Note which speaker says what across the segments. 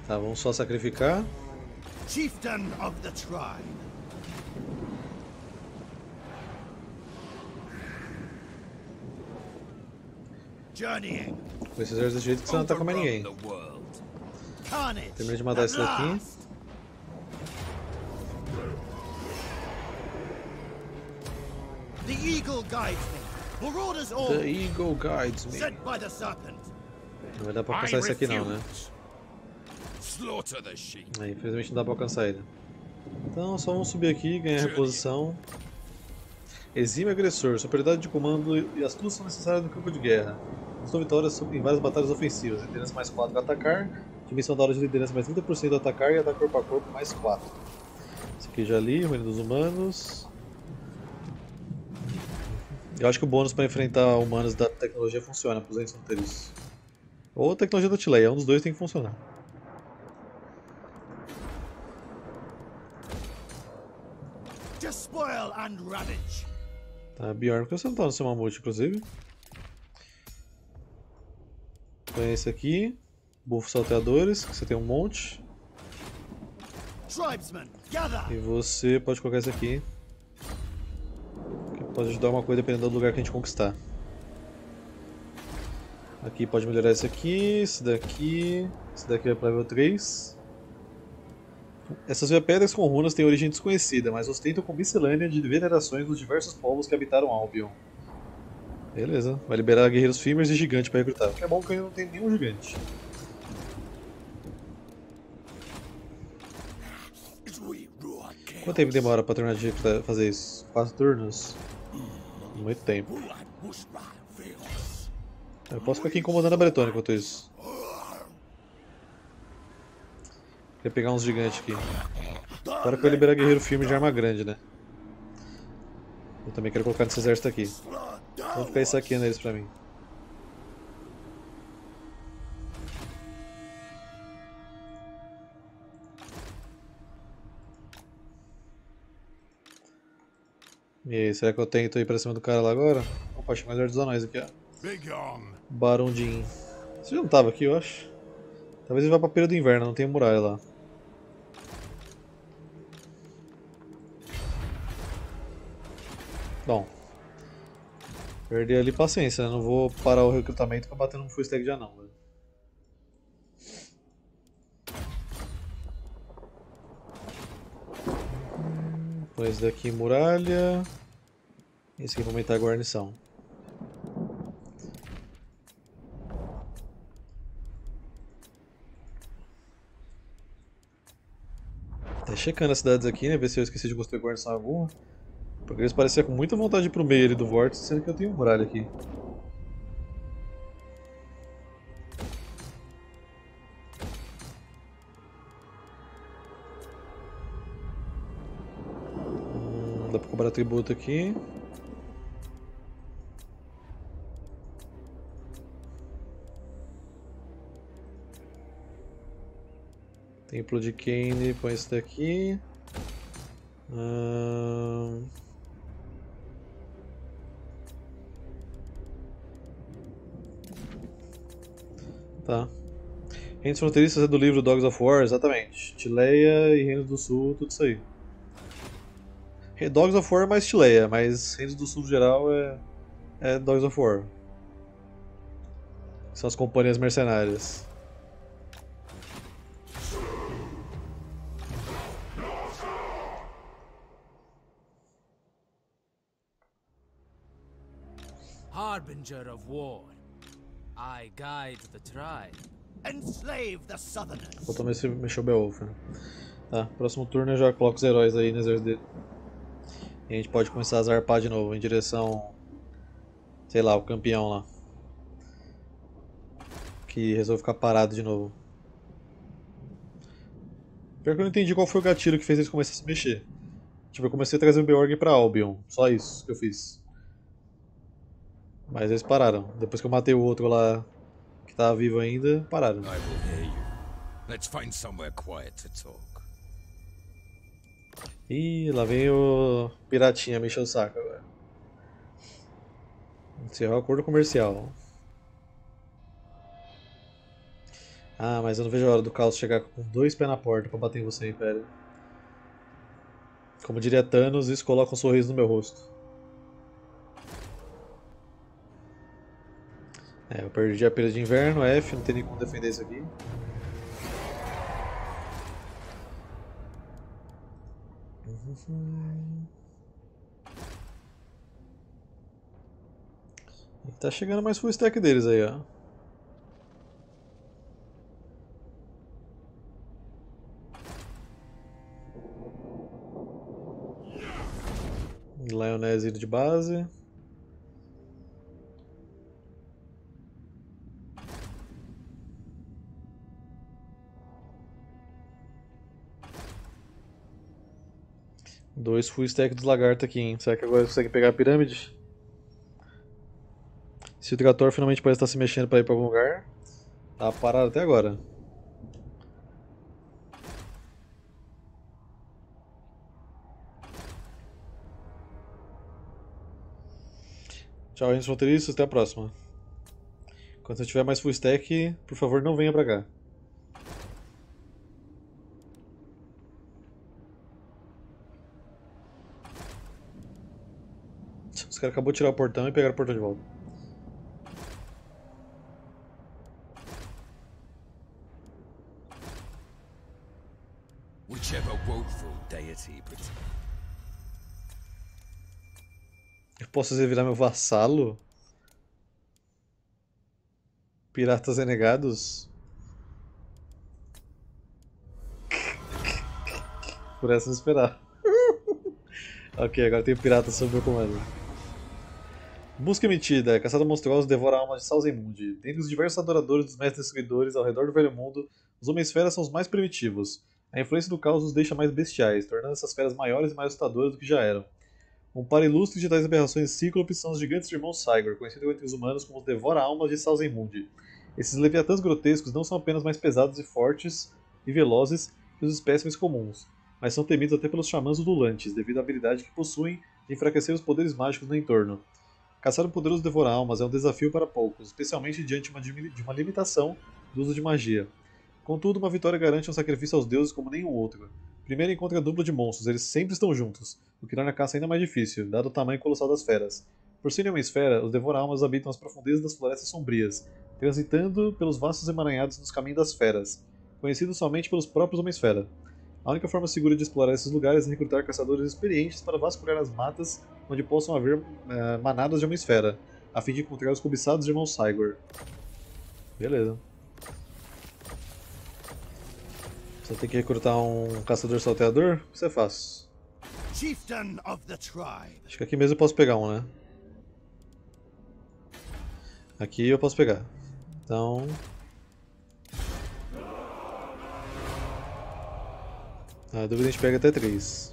Speaker 1: Tá, vamos só sacrificar.
Speaker 2: Chieftain of the tribe. Journeying.
Speaker 1: Com esse exército desse jeito que você não ataca mais ninguém.
Speaker 2: Carnage.
Speaker 1: Terminei de matar esse daqui.
Speaker 2: The eagle guides me. Marauders all.
Speaker 1: The Eagle Guides Me.
Speaker 2: Sent by the serpent.
Speaker 1: Não vai dar pra alcançar esse aqui não, né?
Speaker 3: Slaughter the sheep.
Speaker 1: Infelizmente não dá pra alcançar ele. Então só vamos subir aqui, ganhar reposição. Exime agressor, superioridade de comando e astúcia são necessárias no campo de guerra. Conquistou vitórias em várias batalhas ofensivas. Liderança mais 4 para atacar. Dimensão da hora de liderança mais 30% atacar e ataque corpo a corpo mais 4. Esse aqui já li, Reino dos Humanos. Eu acho que o bônus para enfrentar humanos da tecnologia funciona para os entes fronteiriços. Ou a tecnologia da Tileia, um dos dois tem que funcionar.
Speaker 2: Despoil and ravage.
Speaker 1: Tá, Bjorn, por que você não tá no seu mamute, inclusive? Põe esse aqui. Buffos salteadores, que você tem um monte.
Speaker 2: Tribesmen, gather.
Speaker 1: E você pode colocar esse aqui. Que pode ajudar uma coisa dependendo do lugar que a gente conquistar. Aqui pode melhorar esse aqui, esse daqui vai para level 3. Essas pedras com runas têm origem desconhecida, mas ostentam com miscelânea de venerações dos diversos povos que habitaram Albion. Beleza, vai liberar guerreiros Fimers e gigante para recrutar. O que é bom que ainda não tem nenhum gigante. Quanto tempo demora para terminar de fazer isso? 4 turnos? Muito tempo. Eu posso ficar aqui incomodando a Bretônia enquanto isso. Queria pegar uns gigantes aqui. Agora que eu liberar guerreiro firme de arma grande, né? Eu também quero colocar nesse exército aqui. Vou ficar saqueando eles pra mim. E aí, será que eu tento ir pra cima do cara lá agora? Opa, achei mais dos anões aqui, ó. Barão de In. Você já não tava aqui, eu acho. Talvez ele vá pra período do inverno, não tem muralha lá. Bom. Perder ali paciência, né? Não vou parar o recrutamento pra bater num full stack já não, velho. Põe esse daqui em muralha. Esse aqui pra aumentar a guarnição. Tá checando as cidades aqui, né? Ver se eu esqueci de construir guarnição alguma. Porque eles pareciam com muita vontade de ir pro meio ali do vórtice, sendo que eu tenho muralha aqui. Dá pra cobrar tributo aqui. Templo de Kane, põe esse daqui. Tá. Reinos fronteiriços é do livro Dogs of War, exatamente. Tileia e Reinos do Sul, tudo isso aí. Dogs of War é mais Tileia, mas Reinos do Sul geral é Dogs of War. São as companhias mercenárias.
Speaker 4: Harbinger of war, I guide the tribe.
Speaker 2: Enslave the southerners.
Speaker 1: Faltou mexer o Beowulf. Né? Tá, próximo turno eu já coloco os heróis aí no exército dele. E a gente pode começar a zarpar de novo em direção, sei lá, o campeão lá. Que resolveu ficar parado de novo. Pior que eu não entendi qual foi o gatilho que fez eles começarem a se mexer. Tipo, eu comecei a trazer o Beorg pra Albion, só isso que eu fiz. Mas eles pararam. Depois que eu matei o outro lá que tava vivo ainda, pararam.
Speaker 3: I will hear you. Let's find somewhere quiet to talk.
Speaker 1: Ih, lá vem o piratinha me encher o saco agora. Encerrou o acordo comercial. Ah, mas eu não vejo a hora do caos chegar com 2 pés na porta pra bater em você, Império. Como diria Thanos, isso coloca um sorriso no meu rosto. É, eu perdi a pilha de inverno, F, não tem nem como defender isso aqui. E tá chegando mais full stack deles aí, ó. Lioness indo de base. Dois full stack dos lagartos aqui, hein? Será que agora consegue pegar a pirâmide? Se o Trigator finalmente parece estar se mexendo para ir para algum lugar. Tá parado até agora. Tchau, gente fronteiriços, até a próxima. Quando você tiver mais full stack, por favor não venha pra cá. Os caras acabou de tirar o portão e pegaram o portão de volta.
Speaker 3: Whichever woeful deity
Speaker 1: Eu posso virar meu vassalo? Piratas renegados? Por essa eu esperar. Ok, agora tem pirata sob meu comando. Busca emitida. Caçada monstruosa devora a alma de Salzemundi. Dentre os diversos adoradores dos mestres destruidores ao redor do Velho Mundo, os Homens-Feras são os mais primitivos. A influência do caos os deixa mais bestiais, tornando essas feras maiores e mais assustadoras do que já eram. Um par ilustre de tais aberrações cíclopes são os gigantes irmãos Cygor, conhecidos entre os humanos como os devora-almas de Salzemundi. Esses leviatãs grotescos não são apenas mais pesados e fortes e velozes que os espécimes comuns, mas são temidos até pelos xamãs udulantes, devido à habilidade que possuem de enfraquecer os poderes mágicos no entorno. Caçar um poderoso devora-almas é um desafio para poucos, especialmente diante de uma limitação do uso de magia. Contudo, uma vitória garante um sacrifício aos deuses como nenhum outro. Primeiro encontra a dupla de monstros, eles sempre estão juntos, o que torna a caça ainda mais difícil, dado o tamanho colossal das feras. Por serem uma esfera, os devora-almas habitam as profundezas das florestas sombrias, transitando pelos vastos emaranhados nos caminhos das feras, conhecidos somente pelos próprios Homens-Fera. A única forma segura de explorar esses lugares é recrutar caçadores experientes para vasculhar as matas onde possam haver manadas de Homem-Esfera, a fim de encontrar os cobiçados irmãos Cygor. Beleza. Você tem que recrutar um caçador salteador? Isso é fácil.
Speaker 2: Chieftain of the tribe.
Speaker 1: Acho que aqui mesmo eu posso pegar um, né? Aqui eu posso pegar. Então... Na dúvida a gente pega até 3.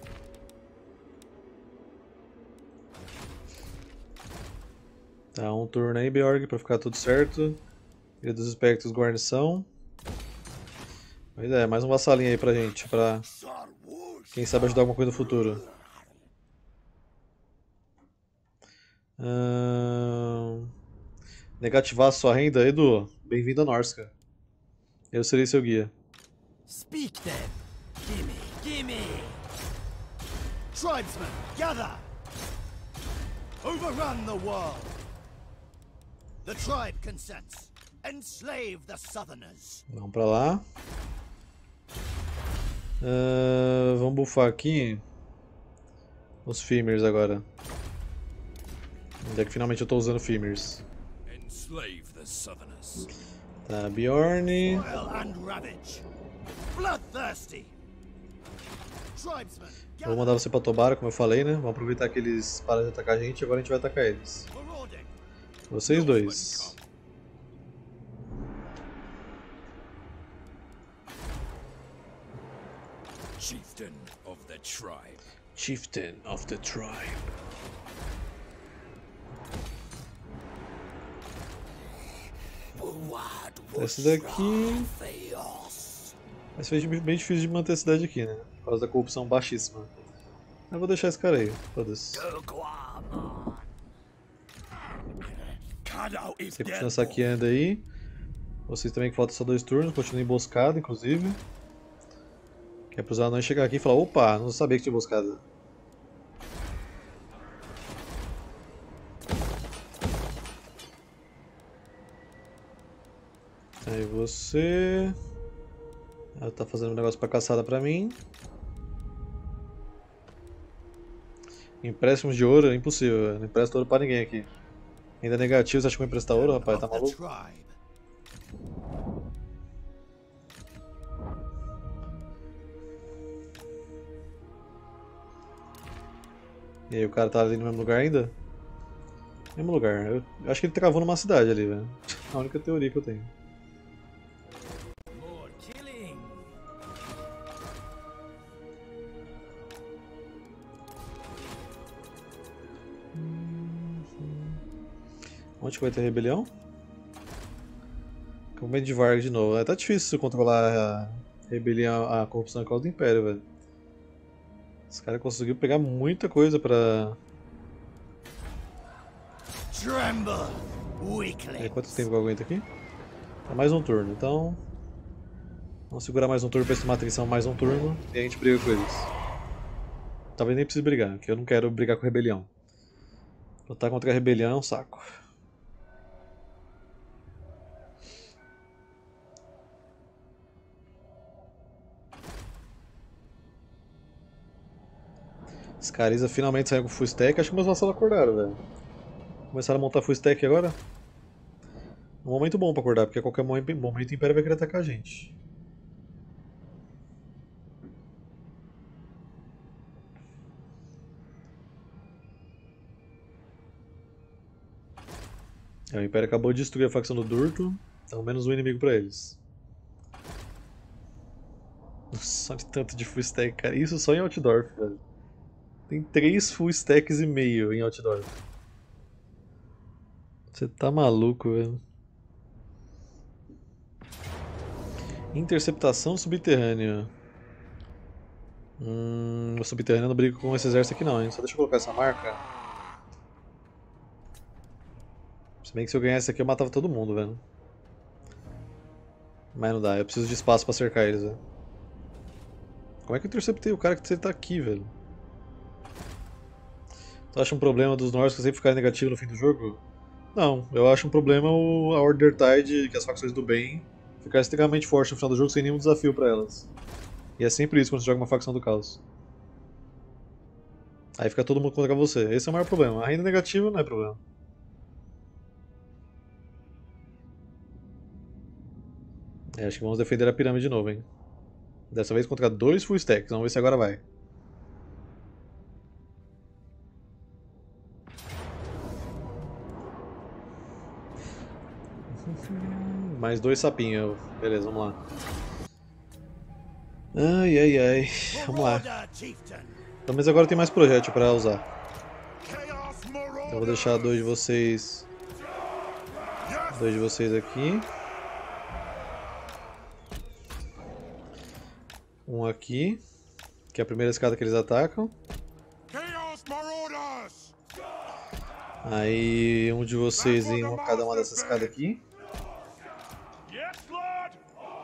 Speaker 1: Tá, um turno aí, Beorg, pra ficar tudo certo. Ilha dos Espectros, guarnição. Pois é, mais um vassalinho aí pra gente, pra quem sabe ajudar alguma coisa no futuro. Negativar sua renda, Edu. Bem-vindo a Norsca. Eu serei seu guia.
Speaker 2: Speak then. Gimme, gimme. Tribesmen, gather. Overrun the world. The tribe consents. Enslave the Southerners.
Speaker 1: Vamos pra lá. Vamos buffar aqui os Fimers agora. Onde é que finalmente eu tô usando Fimers?
Speaker 3: enslave the Southerners.
Speaker 1: Tá, Bjorn.
Speaker 2: Spoil and ravage. Bloodthirsty. Tribesmen,
Speaker 1: Vou mandar você pra Tobara, como eu falei, né? Vamos aproveitar que eles param de atacar a gente e agora a gente vai atacar eles.
Speaker 2: marauding.
Speaker 1: Vocês dois.
Speaker 3: Chieftain of the tribe.
Speaker 1: Chieftain of the Tribe. Esse daqui vai ser bem difícil de manter a cidade aqui, né? Por causa da corrupção baixíssima. Eu vou deixar esse cara aí, foda-se. Você continua saqueando aí. Vocês também que faltam só 2 turnos, continuem emboscada, inclusive. Que é para os anões chegar aqui e falar, opa, não sabia que tinha emboscada. Aí você... Ela tá fazendo um negócio pra caçada pra mim. Empréstimos de ouro é impossível, não empresta ouro pra ninguém aqui. Ainda é negativo, você acha que vai emprestar ouro, rapaz? Tá maluco? E aí, o cara tá ali no mesmo lugar ainda? Mesmo lugar. Eu acho que ele travou numa cidade ali, velho. A única teoria que eu tenho.
Speaker 4: More killing.
Speaker 1: Onde que vai ter rebelião? Campamento de Vargas de novo. Tá difícil controlar a rebelião, a corrupção por causa do Império, velho. Esse cara conseguiu pegar muita coisa pra...
Speaker 2: Tremble,
Speaker 1: E aí,
Speaker 2: weakling.
Speaker 1: quanto tempo que eu aguento aqui? É mais um turno, então... Vamos segurar mais um turno pra eles tomar atenção mais um turno e a gente briga com eles. Talvez nem precise brigar, porque eu não quero brigar com a rebelião. Lutar contra a rebelião é um saco. Scariza finalmente saiu com full stack, acho que meus vassalos acordaram, velho. Começaram a montar full stack agora. Um momento bom pra acordar, porque a qualquer momento o Império vai querer atacar a gente. O Império acabou de destruir a facção do Durto, então menos um inimigo pra eles. Nossa, olha tanto de full stack, cara. Isso só em Altdorf, velho. Tem 3 full stacks e meio em Altdorf. Você tá maluco, velho. Interceptação subterrânea. O subterrâneo não briga com esse exército aqui não, hein? Só deixa eu colocar essa marca. Se bem que se eu ganhasse aqui eu matava todo mundo, velho. Mas não dá, eu preciso de espaço pra cercar eles, velho. Como é que eu interceptei o cara que tá aqui, velho? Tu acha um problema dos nórdicos sempre ficarem negativos no fim do jogo? Não, eu acho um problema a Order Tide, que as facções do bem, ficar extremamente forte no final do jogo sem nenhum desafio pra elas. E é sempre isso quando você joga uma facção do caos. Aí fica todo mundo contra você. Esse é o maior problema. A renda negativa não é problema. Acho que vamos defender a pirâmide de novo, hein. Dessa vez contra 2 full stacks. Vamos ver se agora vai. Mais 2 sapinhos. Beleza, vamos lá. Ai, ai, ai. Vamos lá.
Speaker 2: Order, chieftain.
Speaker 1: Então, mas agora tem mais projétil pra usar.
Speaker 2: Chaos
Speaker 1: Então eu vou deixar 2 de vocês. 2 de vocês aqui. Um aqui. Que é a primeira escada que eles atacam.
Speaker 3: Chaos Marauders!
Speaker 1: Aí um de vocês em cada uma dessas escadas aqui.
Speaker 3: Yes, Lord!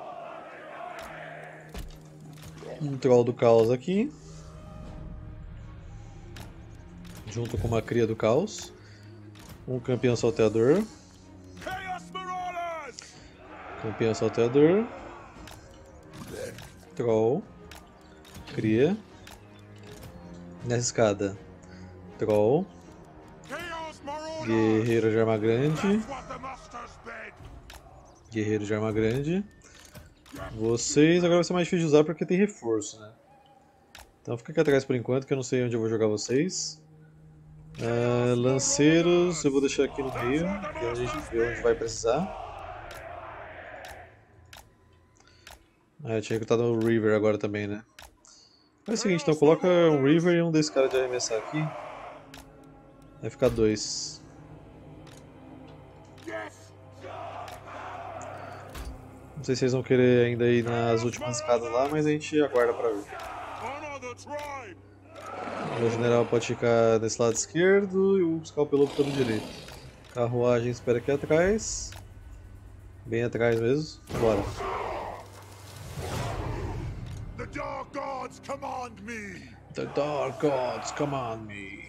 Speaker 1: Um troll do caos aqui. Junto com uma cria do caos. Um campeão salteador.
Speaker 3: Chaos Marauders!
Speaker 1: Campeão salteador. Troll. Cria. Nessa escada. Troll.
Speaker 3: Chaos Marauders!
Speaker 1: Guerreiro de arma grande.
Speaker 3: That's what the master's bid!
Speaker 1: Guerreiro de arma grande. Vocês agora vai ser mais difícil de usar porque tem reforço, né? Então fica aqui atrás por enquanto que eu não sei onde eu vou jogar vocês. Lanceiros eu vou deixar aqui no meio, que a gente vê onde vai precisar. Eu tinha que estar no River agora também, né? Faz o seguinte, então coloca um River e um desse cara de arremessar aqui. Vai ficar 2. Não sei se vocês vão querer ainda ir nas últimas escadas lá, mas a gente aguarda pra ver.
Speaker 3: Honor the tribe!
Speaker 1: O general pode ficar desse lado esquerdo e o Scalpelobo pelo direito. Carruagem espera aqui atrás. Bem atrás mesmo. Bora.
Speaker 3: The Dark Gods command me.
Speaker 1: The Dark Gods command me.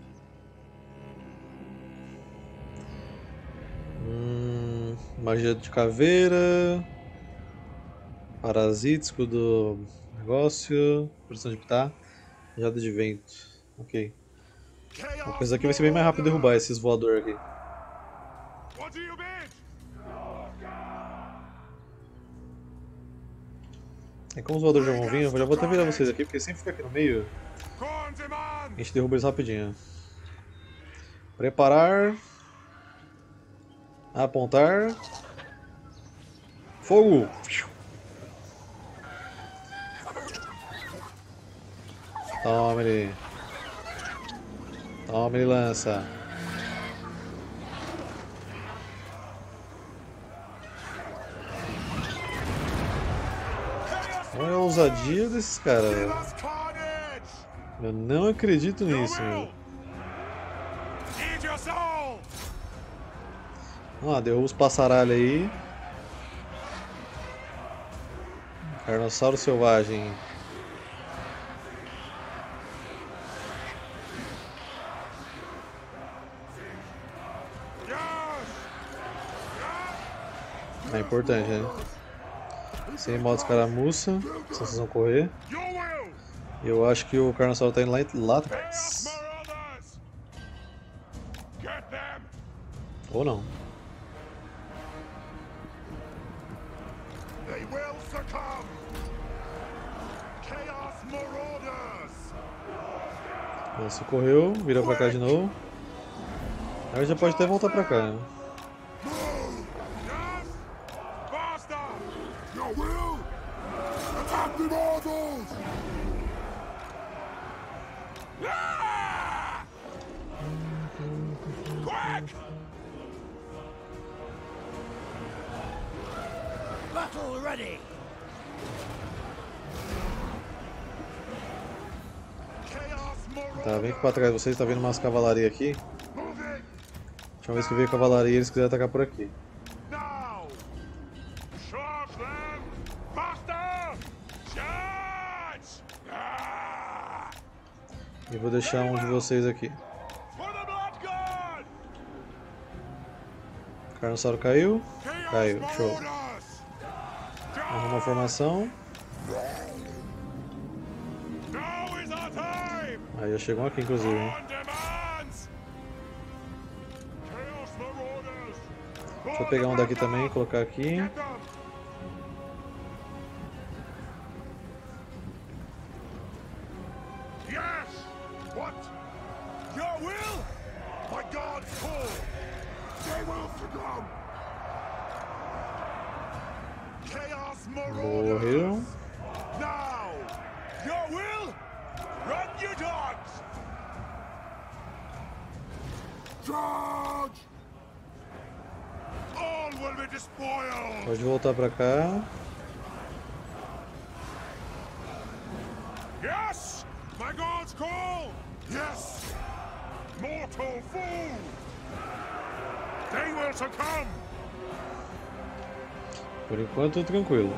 Speaker 1: Magia de caveira. Parasítico do negócio. Pressão de pitar. Rajada de vento. Ok. Uma coisa aqui vai ser bem mais rápido derrubar esses voadores aqui.
Speaker 3: What do you bid?
Speaker 1: É como os voadores já vão vir, eu já vou até virar vocês aqui, porque sempre fica aqui no meio. A gente derruba eles rapidinho. Preparar. Apontar. Fogo! Toma ele. Toma ele, lança. Olha a ousadia desses caras, velho. Eu não acredito nisso, meu. Vamos lá, derruba os passaralhos aí. Carnossauro selvagem. É importante, né? Sem modo escaramuça, senão vocês vão correr. Eu acho que o Carnossauro tá indo lá atrás. Ou não. Nossa, correu, vira pra cá de novo. Aí já pode até voltar pra cá, né?
Speaker 2: Battle ready.
Speaker 1: Tá, vem aqui pra trás de vocês, tá vendo umas cavalaria aqui? Última vez que veio cavalaria, eles quiseram atacar por aqui. E vou deixar um de vocês aqui. Carnossauro caiu. Caiu, show. Arruma a formação. Aí já chegou aqui, inclusive. Hein? Deixa eu pegar um daqui também e colocar aqui. Morreu. Pode voltar pra cá.
Speaker 3: Yes, my gods call. Yes, mortal fool. They will succumb.
Speaker 1: Por enquanto, tranquilo.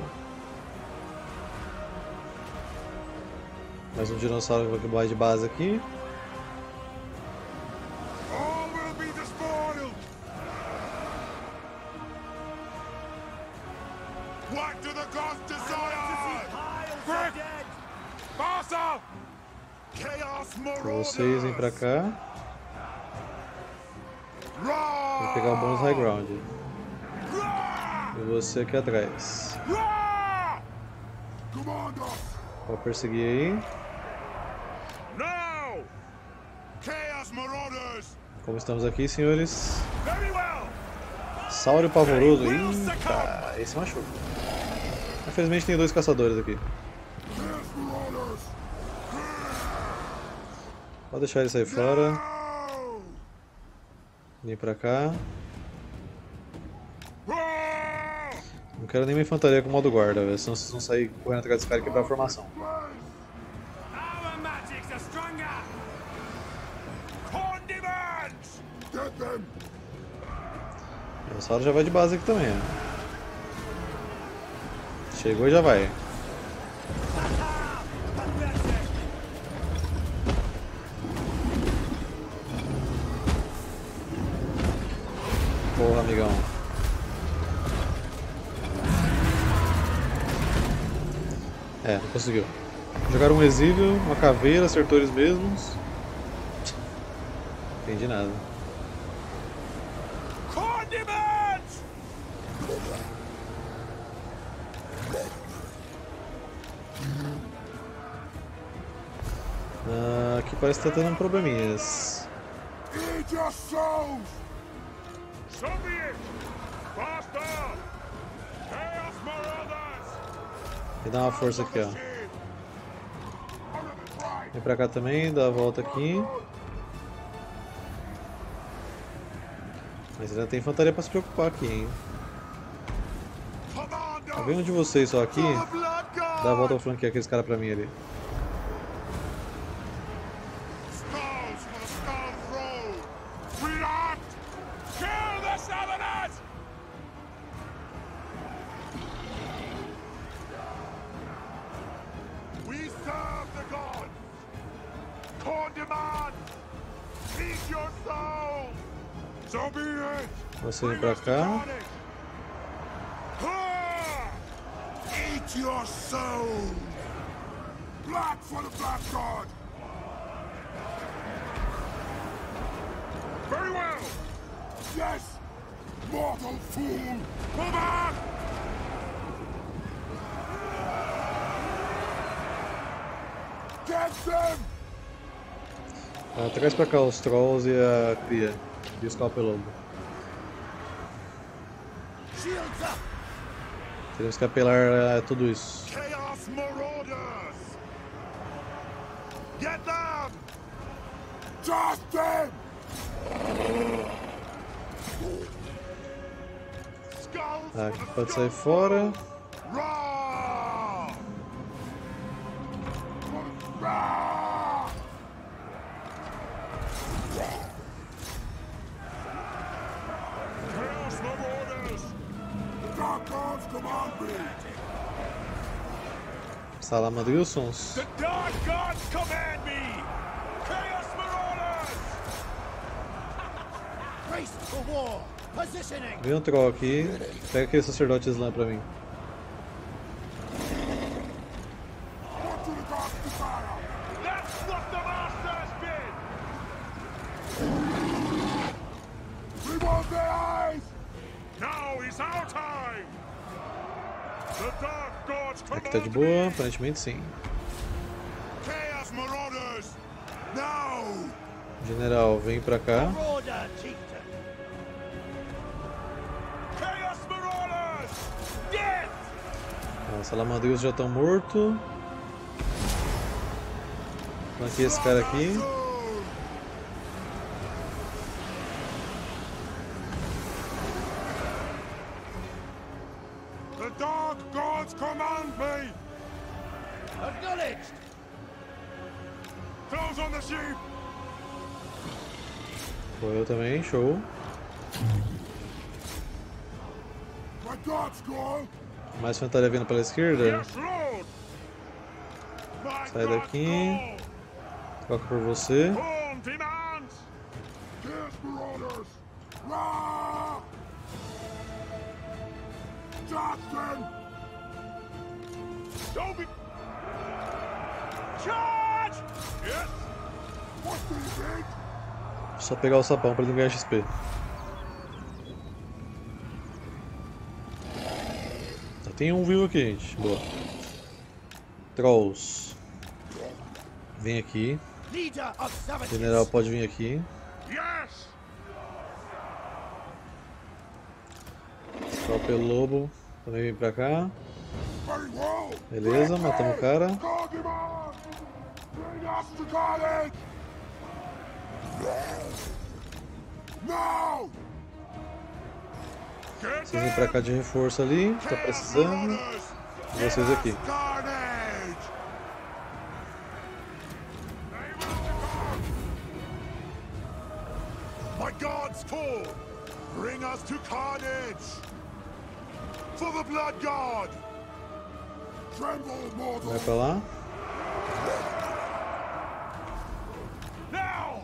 Speaker 1: Mais um dinossauro que vai de base aqui.
Speaker 3: All will be despoiled. What do the gods desire? Quick! Faster! Chaos Marauders!
Speaker 1: Vocês vêm pra cá. Vou pegar o bônus high ground. E você aqui atrás. Pode perseguir aí. Como estamos aqui, senhores? Saurio pavoroso. Eita, esse machuca. Infelizmente tem dois caçadores aqui. Pode deixar ele sair fora. Vem pra cá. Não quero nem uma infantaria com modo guarda, velho, senão vocês vão sair correndo atrás desse cara e quebrar a formação. O dinossauro já vai de base aqui também, ó. Chegou e já vai. Porra, amigão. É, não conseguiu. Jogaram um exílio, uma caveira, acertou eles mesmos. Não entendi nada. Aqui parece que tá tendo probleminhas. Vou dar uma força aqui, ó. Vem pra cá também, dá a volta aqui. Mas ainda tem infantaria pra se preocupar aqui, hein. Tá vendo um de vocês só aqui? Dá a volta ao flanquear aqueles caras pra mim ali. Você vem pra cá.
Speaker 5: Eat your soul! Blood for the Black God! Very well! Yes! Mortal fool! Pull back! Get them!
Speaker 1: Traz pra cá os trolls e a cria. E os calpelobo. Temos que apelar tudo isso.
Speaker 5: Chaos Marauders! Get them! Just them!
Speaker 1: Aqui pode sair fora.
Speaker 5: Raw! Raw! Chaos Marauders! The Dark Gods command me!
Speaker 1: Salamandrilsons.
Speaker 5: The Dark Gods command me! Chaos Marauders!
Speaker 2: Brace for war. Positioning.
Speaker 1: Vem um troll aqui. Pega aquele sacerdote Islã pra mim.
Speaker 5: What do the gods desire? That's what the Masters bid! We want their eyes! Now is our time! The Dark Gods command
Speaker 1: Aqui tá de boa, aparentemente sim.
Speaker 5: Chaos Marauders! Now!
Speaker 1: General, vem pra cá.
Speaker 2: Order, chieftain.
Speaker 5: Chaos Marauders! Death!
Speaker 1: Os salamandrios já estão mortos. Flanqueia esse cara aqui.
Speaker 5: The Dark Gods command me!
Speaker 2: Acknowledged.
Speaker 5: Close on the sheep!
Speaker 1: Foi eu também, show.
Speaker 5: My God's gone!
Speaker 1: Mais infantaria vindo pela esquerda.
Speaker 5: Yes, Lord! My
Speaker 1: Sai
Speaker 5: God's
Speaker 1: daqui.
Speaker 5: gone!
Speaker 1: Troca por você.
Speaker 5: Horn demands! Chaos Marauders! Rah! Justin! Don't be... Charge! Yes! What do you think?
Speaker 1: Só pegar o sapão pra ele não ganhar XP. Tem um vivo aqui, gente. Boa. Trolls. Vem aqui.
Speaker 2: Leader of savages.
Speaker 1: General pode vir aqui.
Speaker 5: Yes!
Speaker 1: Calpelobo também vem pra cá.
Speaker 5: Very well!
Speaker 1: Beleza, matamos o cara.
Speaker 5: God demand! Bring us to college! Now!
Speaker 1: Vocês vêm pra cá de reforço ali. Tá precisando. E vocês aqui.
Speaker 5: My God's call! Bring us to carnage! For the Blood God!
Speaker 1: Vai pra lá.
Speaker 5: Now!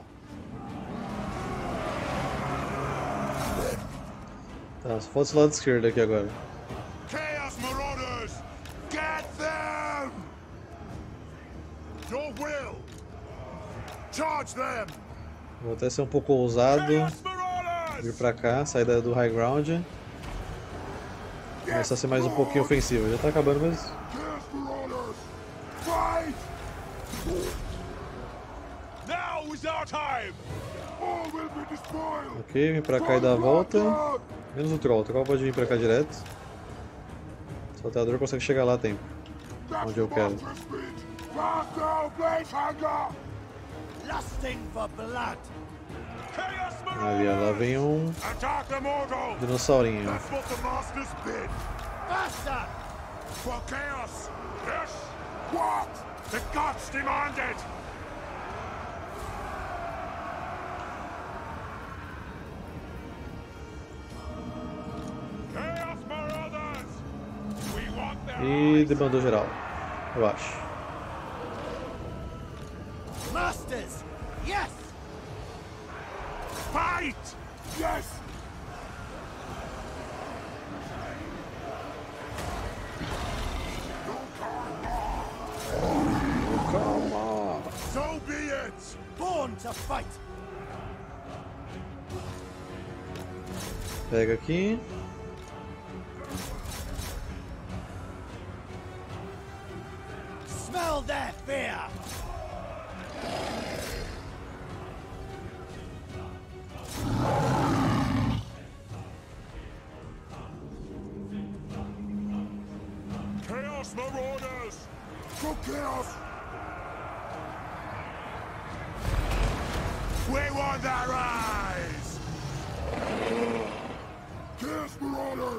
Speaker 1: Tá, só falta esse lado esquerdo aqui agora.
Speaker 5: Chaos Marauders! Get them! Your will! Charge them!
Speaker 1: Vou até ser um pouco ousado.
Speaker 5: Chaos Marauders!
Speaker 1: Vir pra cá, sair do high ground. Começar a ser mais um pouquinho ofensivo. Já tá acabando, mas.
Speaker 5: Chaos Marauders! Fight! Now is our time! All will be destroyed!
Speaker 1: Ok, vem pra cá e dá a volta. Menos o Troll pode vir pra cá direto. O salteador consegue chegar lá a tempo. Onde eu quero.
Speaker 2: Lusting for blood.
Speaker 5: Chaos
Speaker 1: Ali, ó, lá vem um
Speaker 5: Attack the mortal!
Speaker 1: dinossaurinho.
Speaker 5: That's what the masters bid!
Speaker 2: Faster!
Speaker 5: For chaos! Yes! What? The gods demand it! Chaos Marauders! We want their
Speaker 1: E
Speaker 5: eyes!
Speaker 1: debandou geral, eu acho.
Speaker 2: Masters! Yes!
Speaker 5: Fight! Yes!
Speaker 1: Calma!
Speaker 5: So be it!
Speaker 2: Born to fight!
Speaker 1: Pega aqui.
Speaker 2: Smell their fear!
Speaker 5: Chaos Marauders! For chaos! We want their eyes! Chaos Marauders!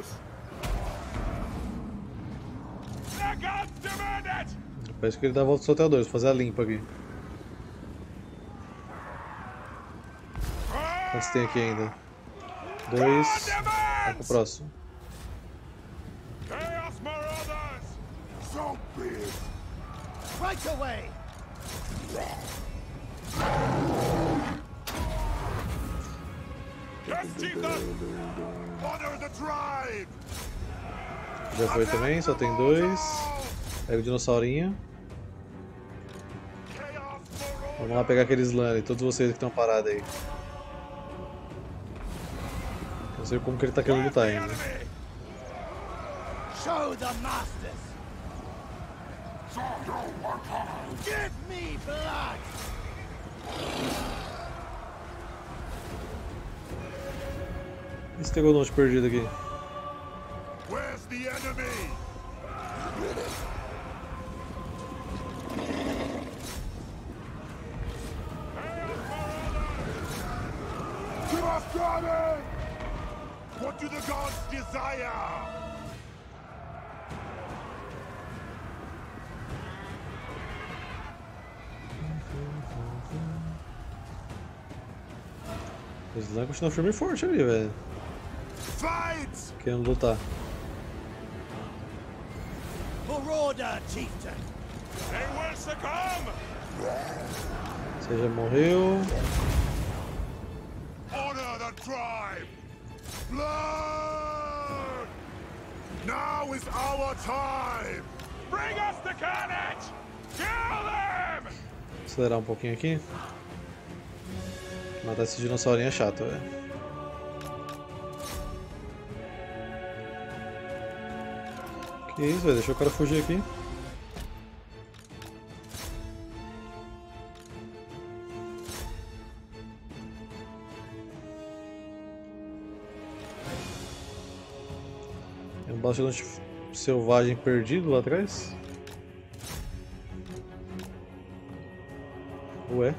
Speaker 5: The gods demand it!
Speaker 1: Parece que ele dá a volta dos salteadores, vou fazer a limpa aqui. Quantos tem aqui ainda? 2. Vai pro próximo.
Speaker 5: Chaos Marauders! So be it!
Speaker 2: Right away!
Speaker 5: Yes, Chieftain! Honor the tribe!
Speaker 1: Já foi também, só tem 2. Pega o dinossaurinho.
Speaker 5: Chaos
Speaker 1: Vamos lá pegar aquele slam ali, todos vocês que estão parados aí. Não sei como que ele tá querendo lutar ainda.
Speaker 2: Show the masters! Give me blood!
Speaker 1: Esse Tegonote perdido aqui.
Speaker 5: Where's the enemy? Give us Johnny! What do the gods desire?
Speaker 1: O slam continua firme e forte ali, velho.
Speaker 5: Fight!
Speaker 1: Querendo lutar.
Speaker 2: For order, chieftain!
Speaker 5: They will succumb!
Speaker 1: Você já morreu.
Speaker 5: Honor the tribe! Blood! Now is our time! Bring us the carnage! Kill them!
Speaker 1: Acelerar um pouquinho aqui. Matar esse dinossaurinho é chato, velho. Que isso, velho? Deixou o cara fugir aqui. Tem um bastante selvagem perdido lá atrás. Ué?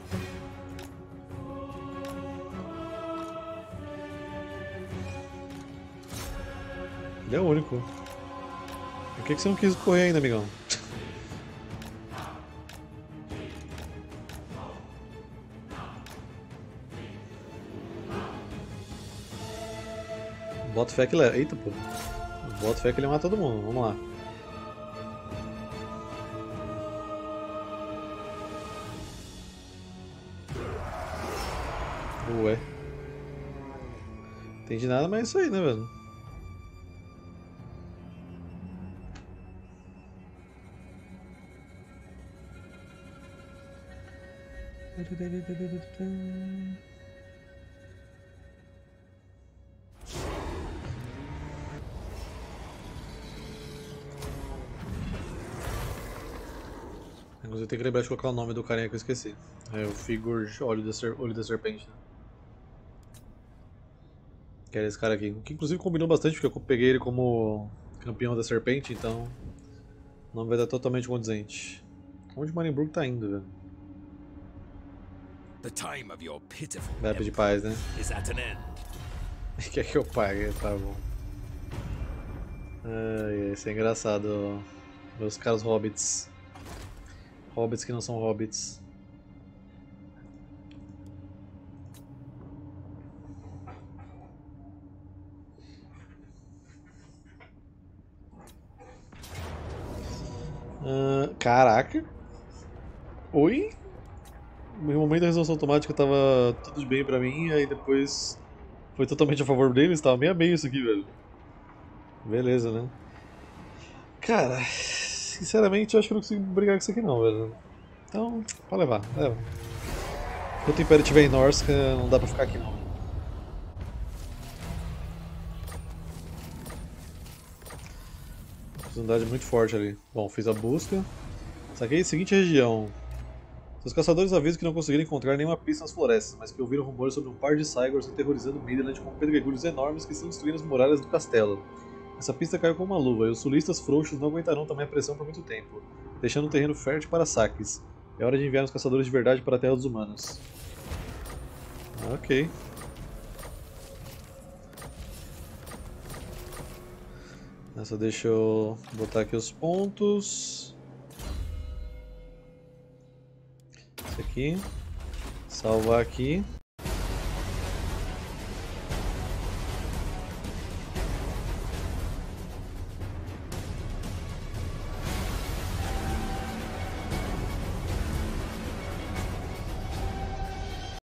Speaker 1: Ele é o único. Por que você não quis correr ainda, amigão? Bota fé que ele é. Eita, pô. Bota fé que ele mata todo mundo. Vamos lá. Ué. Entendi nada, mas é isso aí, né, velho? Inclusive tem que lembrar de colocar o nome do carinha que eu esqueci. É o Figurge Olho da Serpente, né? Que era esse cara aqui. Que inclusive combinou bastante, porque eu peguei ele como campeão da serpente, então o nome vai dar totalmente condizente. Onde Marienburg tá indo, velho?
Speaker 3: The time of your pitiful
Speaker 1: Vai pedir paz, né?
Speaker 3: is at an end.
Speaker 1: Quer que eu pague? Tá bom. Ai, isso é engraçado, meus caros hobbits. Hobbits que não são hobbits. Caraca. Oi? No momento da resolução automática tava tudo de bem pra mim, aí depois foi totalmente a favor deles, tava meio a meio isso aqui, velho. Beleza, né? Cara, sinceramente eu acho que eu não consigo brigar com isso aqui não, velho. Então, pode levar, leva. Enquanto o Império estiver em Norsca, não dá pra ficar aqui não. Oportunidade muito forte ali. Bom, fiz a busca. Saquei a seguinte região. Seus caçadores avisam que não conseguiram encontrar nenhuma pista nas florestas, mas que ouviram rumores sobre um par de Cygors aterrorizando Midland com pedregulhos enormes que estão destruindo as muralhas do castelo. Essa pista caiu como uma luva, e os sulistas frouxos não aguentarão tamanha pressão por muito tempo, deixando um terreno fértil para saques. É hora de enviar os caçadores de verdade para a terra dos humanos. Ok. Essa deixa eu botar aqui os pontos. Esse aqui. Salvar aqui.